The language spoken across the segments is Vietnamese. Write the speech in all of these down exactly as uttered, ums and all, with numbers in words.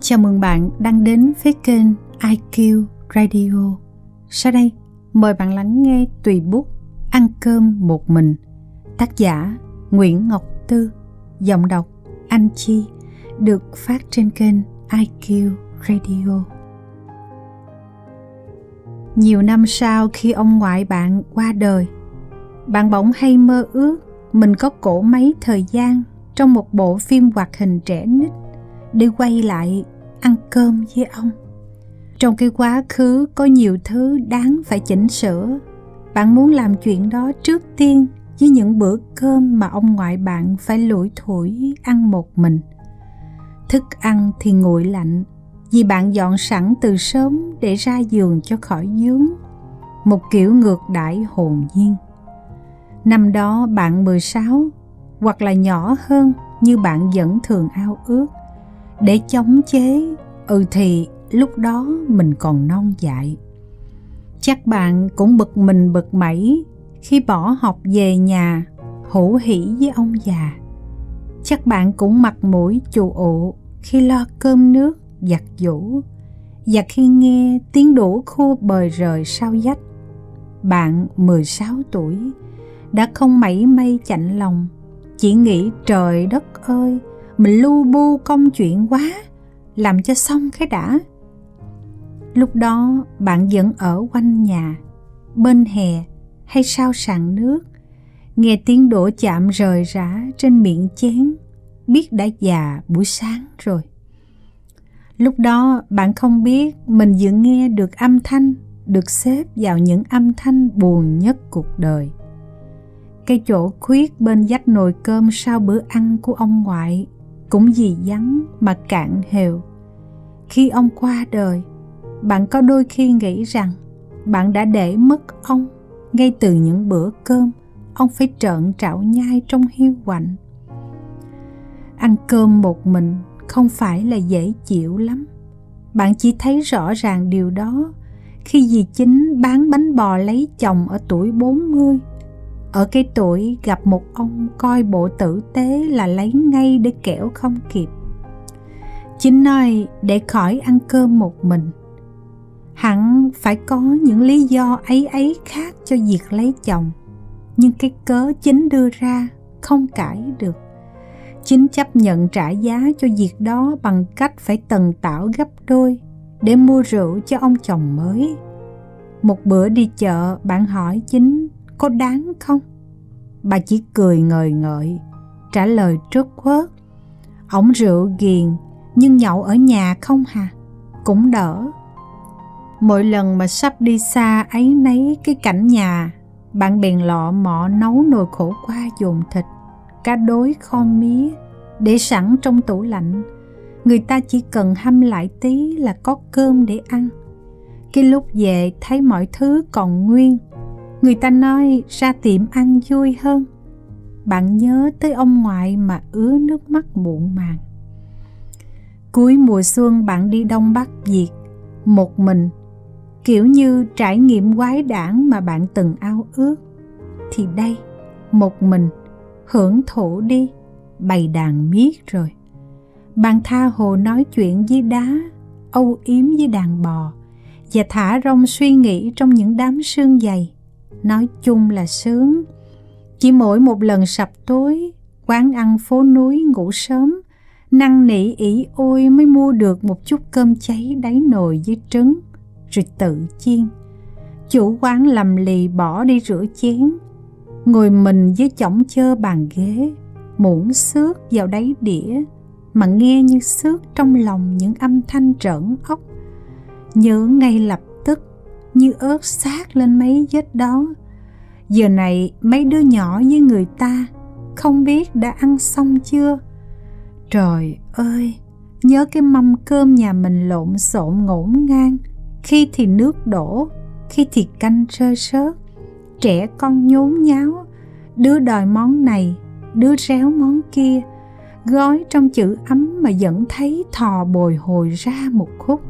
Chào mừng bạn đang đến với kênh i kiu Radio. Sau đây, mời bạn lắng nghe tùy bút Ăn cơm một mình. Tác giả Nguyễn Ngọc Tư. Giọng đọc Anh Chi. Được phát trên kênh i kiu Radio. Nhiều năm sau khi ông ngoại bạn qua đời, bạn bỗng hay mơ ước mình có cỗ máy thời gian trong một bộ phim hoạt hình trẻ nít để quay lại ăn cơm với ông. Trong cái quá khứ có nhiều thứ đáng phải chỉnh sửa. Bạn muốn làm chuyện đó trước tiên với những bữa cơm mà ông ngoại bạn phải lủi thủi ăn một mình. Thức ăn thì nguội lạnh vì bạn dọn sẵn từ sớm để ra giường cho khỏi vướng. Một kiểu ngược đãi hồn nhiên. Năm đó bạn mười sáu, hoặc là nhỏ hơn như bạn vẫn thường ao ước. Để chống chế, ừ thì lúc đó mình còn non dại. Chắc bạn cũng bực mình bực mẩy khi bỏ học về nhà hủ hỉ với ông già. Chắc bạn cũng mặt mũi chù ụ khi lo cơm nước, giặt giũ, và khi nghe tiếng đũa khua bời rời sau vách. Bạn mười sáu tuổi đã không mảy may chạnh lòng, chỉ nghĩ trời đất ơi, mình lu bu công chuyện quá, làm cho xong cái đã. Lúc đó bạn vẫn ở quanh nhà, bên hè hay sau sàn nước, nghe tiếng đũa chạm rời rã trên miệng chén, biết đã già buổi sáng rồi. Lúc đó bạn không biết mình vừa nghe được âm thanh được xếp vào những âm thanh buồn nhất cuộc đời. Cái chỗ khuyết bên vách nồi cơm sau bữa ăn của ông ngoại cũng vì vắng mà cạn hều. Khi ông qua đời, bạn có đôi khi nghĩ rằng bạn đã để mất ông ngay từ những bữa cơm ông phải trợn trạo nhai trong hiu quạnh. Ăn cơm một mình không phải là dễ chịu lắm. Bạn chỉ thấy rõ ràng điều đó khi dì Chính bán bánh bò lấy chồng ở tuổi bốn mươi. Ở cái tuổi gặp một ông coi bộ tử tế là lấy ngay để kẻo không kịp. Chính nói để khỏi ăn cơm một mình. Hẳn phải có những lý do ấy ấy khác cho việc lấy chồng. Nhưng cái cớ Chính đưa ra không cãi được. Chính chấp nhận trả giá cho việc đó bằng cách phải tần tảo gấp đôi để mua rượu cho ông chồng mới. Một bữa đi chợ, bạn hỏi Chính có đáng không? Bà chỉ cười ngời ngợi, trả lời trớt quớt: ổng rượu ghiền, nhưng nhậu ở nhà không hà, cũng đỡ. Mỗi lần mà sắp đi xa ấy nấy cái cảnh nhà, bạn bèn lọ mọ nấu nồi khổ qua dồn thịt, cá đối kho mía, để sẵn trong tủ lạnh. Người ta chỉ cần hâm lại tí là có cơm để ăn. Cái lúc về thấy mọi thứ còn nguyên, người ta nói ra tiệm ăn vui hơn. Bạn nhớ tới ông ngoại mà ứa nước mắt muộn màng. Cuối mùa xuân bạn đi Đông Bắc Việt một mình, kiểu như trải nghiệm quái đản mà bạn từng ao ước. Thì đây, một mình, hưởng thụ đi, bày đàn miết rồi. Bạn tha hồ nói chuyện với đá, âu yếm với đàn bò, và thả rông suy nghĩ trong những đám sương dày. Nói chung là sướng. Chỉ mỗi một lần sập tối, quán ăn phố núi ngủ sớm, năn nỉ ỉ ôi mới mua được một chút cơm cháy đáy nồi với trứng, rồi tự chiên. Chủ quán lầm lì bỏ đi rửa chén, ngồi mình với chõng chơ bàn ghế, muỗng xước vào đáy đĩa, mà nghe như xước trong lòng những âm thanh trởn ốc. Nhớ ngay lập tức như ớt xác lên mấy vết đó. Giờ này mấy đứa nhỏ với người ta không biết đã ăn xong chưa. Trời ơi, nhớ cái mâm cơm nhà mình lộn xộn ngổn ngang, khi thì nước đổ, khi thì canh rơi rớt, trẻ con nhốn nháo, đứa đòi món này, đứa réo món kia, gói trong chữ ấm mà vẫn thấy thò bồi hồi ra một khúc.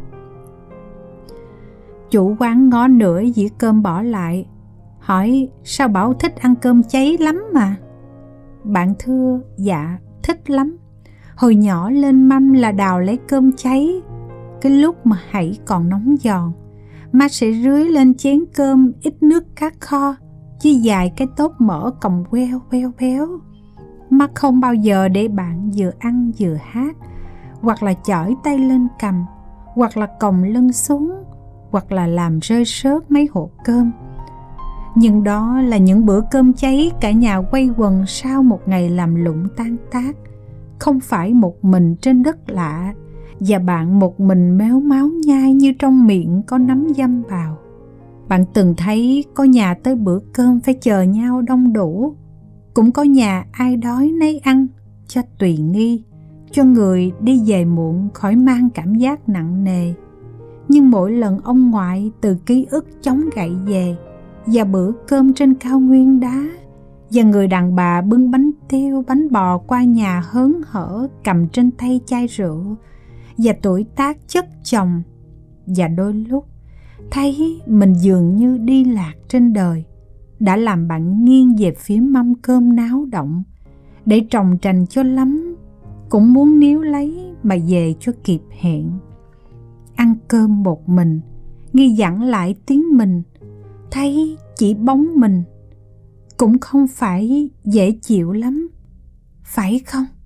Chủ quán ngó nửa dĩa cơm bỏ lại, hỏi sao Bảo thích ăn cơm cháy lắm mà. Bạn thưa dạ thích lắm. Hồi nhỏ lên mâm là đào lấy cơm cháy, cái lúc mà hãy còn nóng giòn. Má sẽ rưới lên chén cơm ít nước cá kho với vài cái tóp mỡ còng queo queo béo. Má không bao giờ để bạn vừa ăn vừa hát, hoặc là chỏi tay lên cầm, hoặc là còng lưng xuống, hoặc là làm rơi rớt mấy hộp cơm. Nhưng đó là những bữa cơm cháy cả nhà quây quần sau một ngày làm lụng tan tác, không phải một mình trên đất lạ và bạn một mình méo máu nhai như trong miệng có nắm dăm vào. Bạn từng thấy có nhà tới bữa cơm phải chờ nhau đông đủ, cũng có nhà ai đói nấy ăn cho tùy nghi, cho người đi về muộn khỏi mang cảm giác nặng nề. Nhưng mỗi lần ông ngoại từ ký ức chống gậy về, và bữa cơm trên cao nguyên đá, và người đàn bà bưng bánh tiêu bánh bò qua nhà hớn hở cầm trên tay chai rượu, và tuổi tác chất chồng, và đôi lúc thấy mình dường như đi lạc trên đời, đã làm bạn nghiêng về phía mâm cơm náo động, để trồng trành cho lắm, cũng muốn níu lấy mà về cho kịp hẹn. Ăn cơm một mình, nghi dặn lại tiếng mình, thấy chỉ bóng mình, cũng không phải dễ chịu lắm, phải không?